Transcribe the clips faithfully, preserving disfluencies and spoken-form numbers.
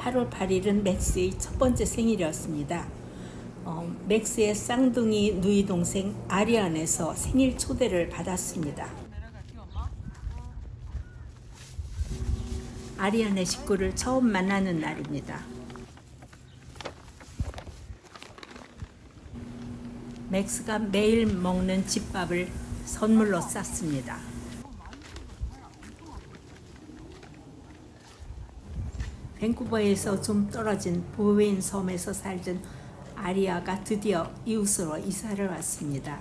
팔월 팔일은 맥스의 첫 번째 생일이었습니다. 어, 맥스의 쌍둥이 누이 동생 아리아네에서 생일 초대를 받았습니다. 아리아네 식구를 처음 만나는 날입니다. 맥스가 매일 먹는 집밥을 선물로 쌌습니다. 밴쿠버에서 좀 떨어진 보웬 섬에서 살던 아리아가 드디어 이웃으로 이사를 왔습니다.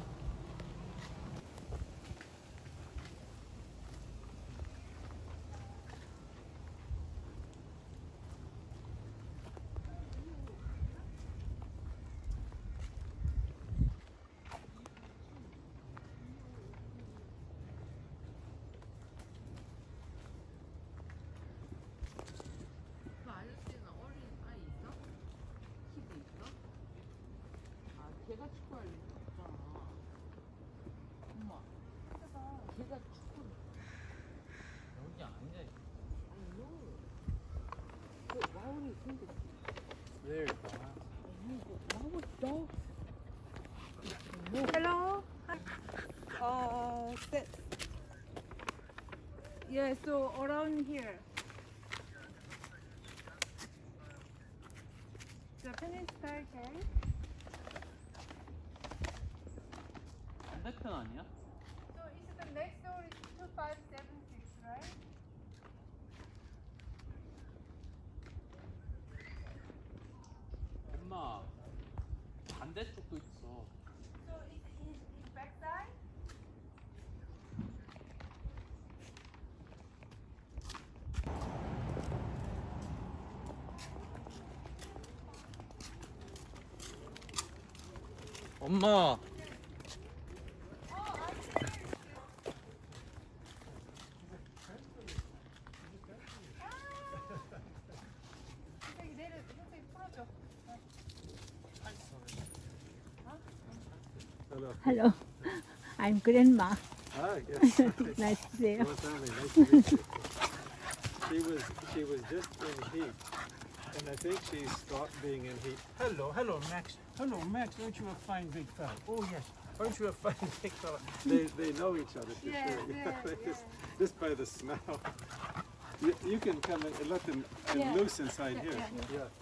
걔가 축구할 일 없잖아. 엄마. 걔가 축구. 여기 앉아. 아니요. 그 와울이 생겼어. There you go. Hello. Uh, sit. Yeah. So around here. Japanese style cake. 반대편 아니야? So is the next door is two five seven six, right? 엄마 반대쪽도 있어. So is in in back side? 엄마. Hello. Hello. I'm grandma. Ah, yes. Nice to see you. Hello, family. Nice to meet you. She was she was just in heat, and I think she stopped being in heat. Hello, hello, Max. Hello, Max. Aren't you a fine big fella? Oh yes. Aren't you a fine big fella? They they know each other for Yeah, sure. yeah, They yeah. just, just by the smell. You, you can come in and let them uh, Yeah. loose inside Yeah, here. yeah. Yeah.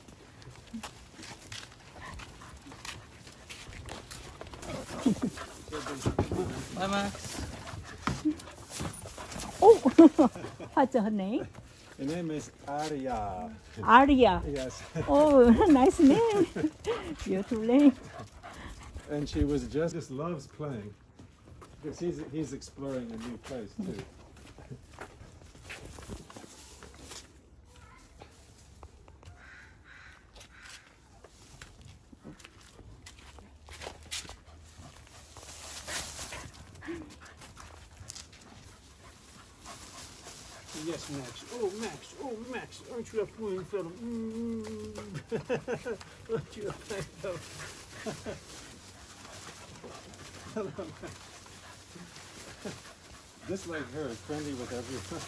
Bye, Max. Oh, what's her name? Her name is Aria. Aria. Yes. Oh, nice name. Beautiful name. And she was just just loves playing because he's he's exploring a new place too. Yes, Max. Oh, Max. Oh, Max. Aren't you a fine fellow? Mm. Aren't you a fine fellow? Hello, Max. Just like her, friendly with everyone.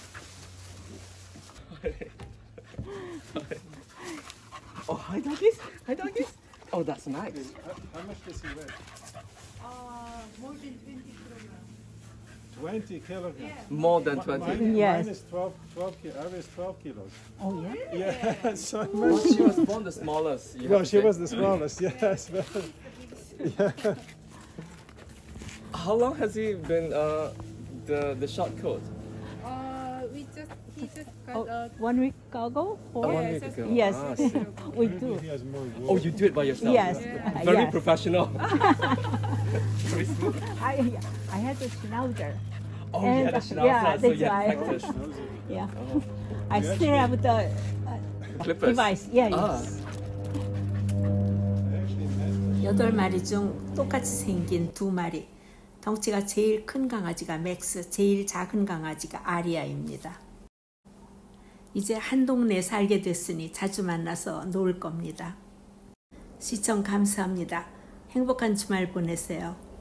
Oh, hi, doggies. Hi, doggies. Oh, that's Max. How, how much does he weigh? Uh, more than twenty kilograms. twenty kilograms. Yeah. More than Mi- twenty. Mine, Yes. mine is twelve, twelve ki- I was twelve kilos. Oh, yeah? Yeah, so Well, much. she was born the smallest. you Well, have to she say. was the smallest, yes. but- yeah. How long has he been uh, the the short coat? Uh, we just he just got Oh, uh, one week ago? Oh, Or? one yeah, week just ago. Yes. Ah, I see. We Maybe do. he has more wool. Oh, you do it by yourself? Yes. Yeah. uh, Very yes. professional. Very smooth. I, I had a schnauzer. Oh, And, yeah, the uh, schnauzer, yeah, so that's you why. have practice. Knows it. Yeah. Oh. I You still have the uh, Clippers. device. Yeah, Ah. yes. I actually met her. 여덟 마리 중 똑같이 생긴 두 마리. 덩치가 제일 큰 강아지가 맥스, 제일 작은 강아지가 아리아입니다. 이제 한 동네에 살게 됐으니 자주 만나서 놀 겁니다. 시청 감사합니다. 행복한 주말 보내세요.